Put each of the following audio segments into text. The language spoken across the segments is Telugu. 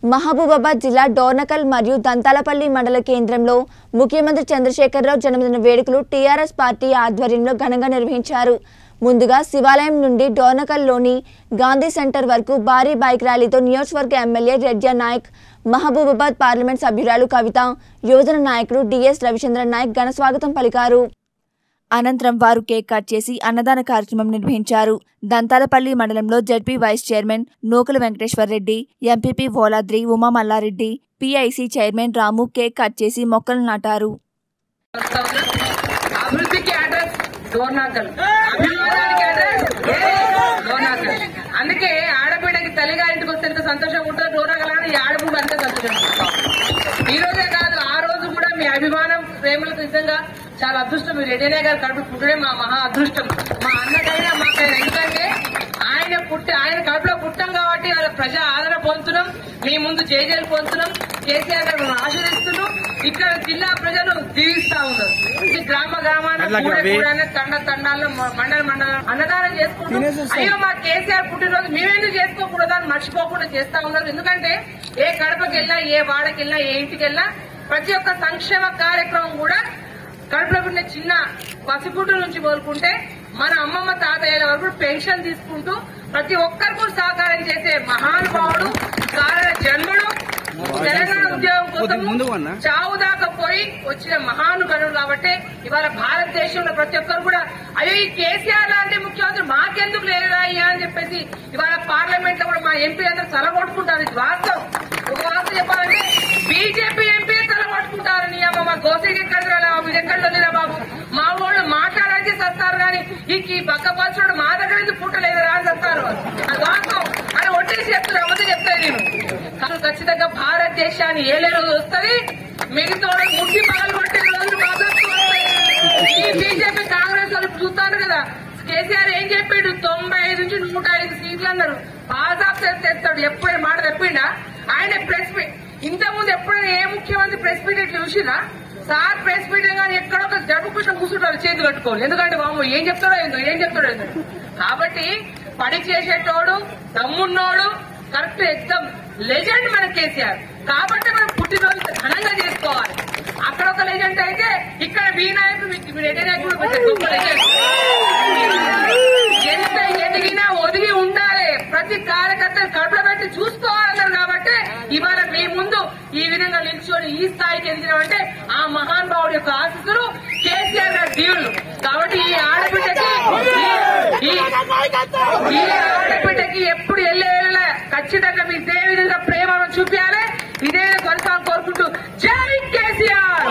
మహబూబాబాద్ జిల్లా డోర్నకల్ మరియు దంతాలపల్లి మండల కేంద్రంలో ముఖ్యమంత్రి చంద్రశేఖరరావు జన్మదిన వేడుకలు టీఆర్ఎస్ పార్టీ ఆధ్వర్యంలో ఘనంగా నిర్వహించారు. ముందుగా శివాలయం నుండి డోర్నకల్లోని గాంధీ సెంటర్ వరకు భారీ బైక్ ర్యాలీతో నియోజకవర్గ ఎమ్మెల్యే రెడ్డి నాయక్, మహబూబాబాద్ పార్లమెంట్ సభ్యురాలు కవిత, యువజన నాయకుడు డిఎస్ రవిచంద్ర నాయక్ ఘన స్వాగతం పలికారు. అనంతరం వారు కేక్ కట్ చేసి అన్నదాన కార్యక్రమం నిర్వహించారు. దంతాలపల్లి మండలంలో ZP vice chairman Nukala Venkateswara Reddy, MPP Voladri Uma Mallareddy, PIC chairman Ramu cake cut చేసి మొక్కలు నాటారు. అందుకే ఆడబిడ్డకి తల్లిగారింటికి వస్తే ఎంత సంతోషంగా ఉంటుందో డోర్నకల్ ఈ ఆడబిడ్డ అంతా సంతోషంగా. ఈ రోజే కాదు ఆ రోజు కూడా మీ అభిమానం ప్రేమలకు నిజంగా చాలా అదృష్టం. మీరు రెడ్డి గారు కడుపు పుట్టడే మా మహా అదృష్టం, మా అన్నకైనా మాకైనా. ఎందుకంటే ఆయన కడుపులో పుట్టాం కాబట్టి వాళ్ళ ప్రజా ఆదరణ పొందుతున్నాం, మీ ముందు జైజేలు పొందుతున్నాం, కేసీఆర్ గారు మనం ఆశీర్దిస్తున్నాం. ఇక్కడ జిల్లా ప్రజలు దీవిస్తా ఉన్నారు. ఈ గ్రామాన్ని తండాల్లో మండలం అన్నదానం చేసుకుంటాం. అయ్యో మా కేసీఆర్ పుట్టినరోజు మేమేందుకు చేసుకోకూడదు అని మర్చిపోకుండా చేస్తా ఉన్నారు. ఎందుకంటే ఏ కడపకి వెళ్ళినా, ఏ వాడకి వెళ్ళినా, ఏ ఇంటికి వెళ్ళినా ప్రతి ఒక్క సంక్షేమ కార్యక్రమం కూడా కడుపులో పుట్టిన చిన్న పసిపుట్టు నుంచి కోరుకుంటే మన అమ్మమ్మ తాతయ్యల వరకు పెన్షన్ తీసుకుంటూ ప్రతి ఒక్కరికి సహకారం చేసే మహానుభావుడు, కారణ జన్ముడు, తెలంగాణ ఉద్యోగం కోసం చావు దాకా పోయి వచ్చిన మహానుభావుడు. కాబట్టి ఇవాళ భారతదేశంలో ప్రతి ఒక్కరు కూడా అయ్యో ఈ కేసీఆర్ లాంటి ముఖ్యమంత్రి మాకెందుకు లేదా అయ్యా అని చెప్పేసి ఇవాళ పార్లమెంట్ లో కూడా మా ఎంపీ అందరూ తలగొట్టుకుంటారు. ఇది వాస్తవం. ఒక వాస్తవం చెప్పాలంటే బీజేపీ ఎంపీ తలగొట్టుకుంటారు. నీ అమ్మ మా గోసకి ఎక్కడ ఇది ఎక్కడ లేరా బాబు, మా వాళ్ళు మాట్లాడాలని సత్తారు కానీ ఈ బక్కపరచుడు మా దగ్గర నుంచి పుట్టలేదు రా అని చెప్తారు. అది వాస్తవం అని ఒట్టేసి చెప్తారు. అమ్మతో చెప్తాను నేను. కానీ ఖచ్చితంగా భారతదేశాన్ని ఏలే రోజు వస్తుంది, మిగతా ముట్టి పగలు కొట్టే రోజు మాత్రం ఈ బీజేపీ కాంగ్రెస్ వాళ్ళు చూస్తారు కదా. కేసీఆర్ ఏం చెప్పాడు, 95 నుంచి 105 సీట్లు అన్నారు. పాసాఫ్ తెస్తాడు. ఎప్పుడే మాట తెప్పిండా ఆయన ప్రెస్ మీట్. ఇంతకుముందు ఎప్పుడైనా ఏ ముఖ్యమంత్రి ప్రెస్ మీట్ ఇట్లా చూసినా సార్ ప్రెస్ మీట్ కానీ ఎక్కడొక జరుపుకుంటూ కూర్చుంటారు చేతులు కట్టుకోవాలి. ఎందుకంటే బాబు ఏం చెప్తాడో ఏందో. కాబట్టి పని చేసేటోడు, దమ్మున్నోడు, కరెక్ట్ ఎగ్జామ్ లెజెండ్ మన కేసీఆర్. కాబట్టి మనం పుట్టినరోజు ఘనంగా చేసుకోవాలి. అక్కడ ఒక లెజెండ్ అయితే ఇక్కడ మీ నాయకుడు రెడ్డి నాయకుడు గొప్ప లెజెండ్. ఎంత ఎదిగినా ఒదిగి ఉండాలి. ప్రతి కార్యకర్తను కడుపులో పెట్టి చూసుకోవాలన్నారు. కాబట్టి ఇవాళ మీ ముందు ఈ విధంగా నిల్చొని ఈ స్థాయికి ఎదిగినామంటే ఆ మహానుభావుడి యొక్క ఆశీస్సులు, కేసీఆర్ గారి దీవులు. కాబట్టి ఈ ఆడబిడ్డకి ఎప్పుడు వెళ్ళే ఖచ్చితంగా మీ ఇదే విధంగా ప్రేమను చూపించాలి. ఇదే కొనసాగ కోరుకుంటూ జై కేసీఆర్.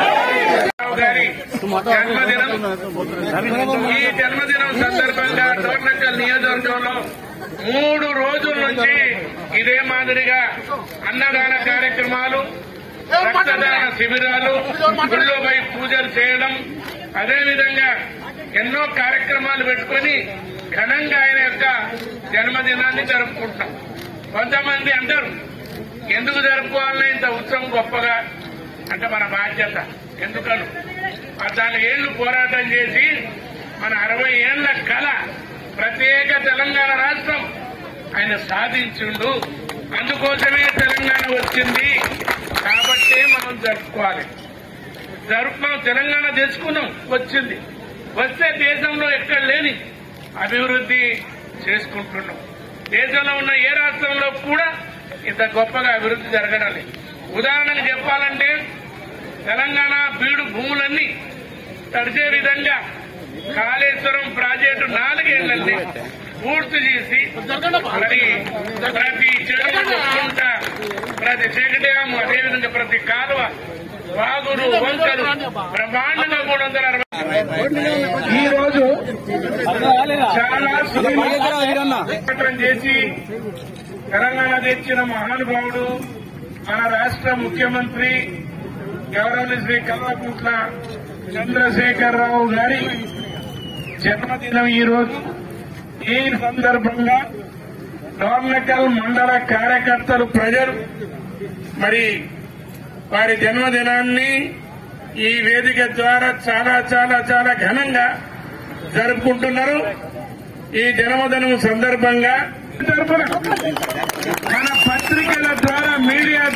ఈ జన్మదినం సందర్భంగా డోర్నకల్ నియోజకవర్గంలో 3 రోజుల నుంచి ఇదే మాదిరిగా అన్నదాన కార్యక్రమాలు, రక్తదాన శిబిరాలు, గుళ్ళోపై పూజలు చేయడం, అదేవిధంగా ఎన్నో కార్యక్రమాలు పెట్టుకుని ఘనంగా ఆయన యొక్క జన్మదినాన్ని జరుపుకుంటాం. కొంతమంది అంటారు ఎందుకు జరుపుకోవాలని ఇంత ఉత్సవం గొప్పగా అంటే మన బాధ్యత. ఎందుకను 14 ఏళ్లు పోరాటం చేసి మన 60 ఏళ్ల కళ ప్రత్యేక తెలంగాణ రాష్ట్రం ఆయన సాధించిండు. అందుకోసమే తెలంగాణ వచ్చింది. కాబట్టే మనం జరుపుకోవాలి. మనం తెలంగాణ తెచ్చుకున్నాం, వచ్చింది. వస్తే దేశంలో ఎక్కడ లేని అభివృద్ధి చేసుకుంటున్నాం. దేశంలో ఉన్న ఏ రాష్ట్రంలో కూడా ఇంత గొప్పగా అభివృద్ధి జరగడం లేదు. ఉదాహరణకు చెప్పాలంటే తెలంగాణ బీడు భూములన్నీ తడిచే విధంగా కాళేశ్వరం ప్రాజెక్టు 4 ఏళ్లన్నీ పూర్తి చేసి ప్రతి చెరువు, ప్రతి చెగడ్యాము, అదేవిధంగా ప్రతి కాలువ, వాగులు, వంకలు బ్రహ్మాండంగా 360 ఈ రోజు చాలా పోరాటం చేసి తెలంగాణ తెచ్చిన మహానుభావుడు మన రాష్ట్ర ముఖ్యమంత్రి గౌరవనీయ శ్రీ కల్వకుంట్ల చంద్రశేఖరరావు గారి జన్మదినం ఈ రోజు. ఈ సందర్భంగా డోర్నకల్ మండల కార్యకర్తలు, ప్రజలు మరి వారి జన్మదినాన్ని ఈ వేదిక ద్వారా చాలా చాలా చాలా ఘనంగా జరుపుకుంటున్నారు. ఈ జన్మదినం సందర్భంగా మన పత్రికల ద్వారా, మీడియా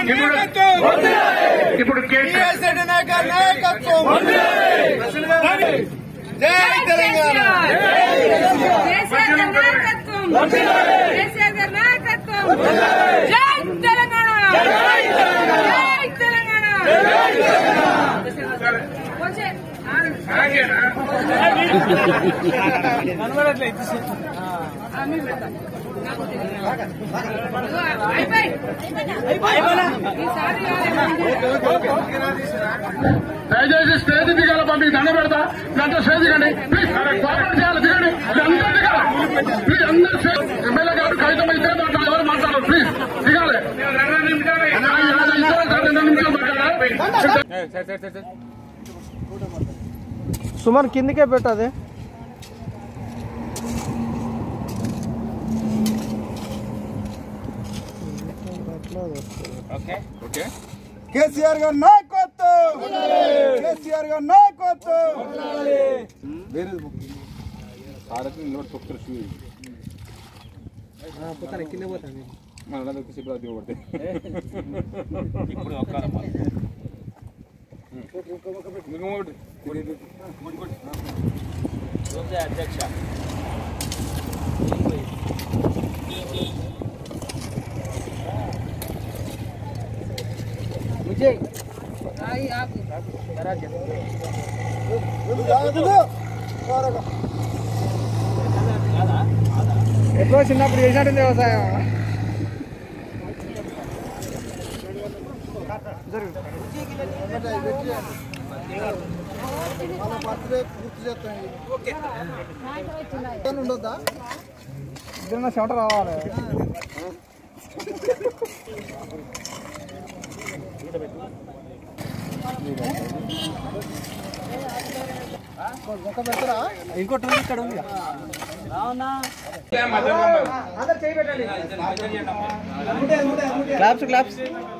ఇప్పుడు కేసీఆర్ జై తెలంగాణ దయచేసి స్టేజ్ దిగాల పంపి దండ పెడతా దాంట్లో స్టేజ్ దిగండి ప్లీజ్ కోఆపరేట్ చేయాలి దిగండి అందరూ దిగాలి ప్లీజ్ అందరూ ఎమ్మెల్యే గారు కాగితం అయితే మాట్లాడాలి ఎవరు మాట్లాడాలి ప్లీజ్ దిగాలి 2 నిమిషాలు మాట్లాడాలి సుమన్ కిందికే పెట్టదే కేసీఆర్ గారు నాయకత్వం కేసీఆర్ గారు నాయకత్వం కింద పోతాను ఇప్పుడు అధ్యక్ష విజయ్ ఎప్పుడో చిన్నప్పుడు చేసినట్టుంది వ్యవసాయం ఉండొద్దా ఇద్దరు చెమట రావాలి ఇంకోటి ఉంది ఇక్కడ ఉంది claps claps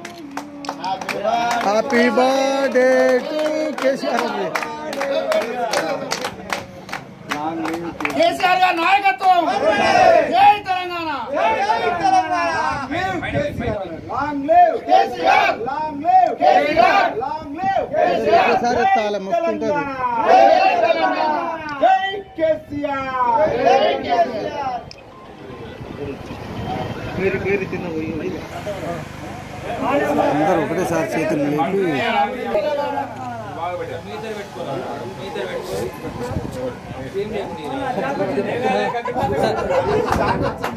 happy birthday to KCR KCR గారి నాయకత్వం జై Telangana long live KCR long live KCR long live KCR సరే తాళ మొక్కుంటది జై తెలంగాణ జై కేసీఆర్ జై కేసీఆర్ పేరు తిన్న పోయి అందరూ ఒకటేసారి చేతులు లేపి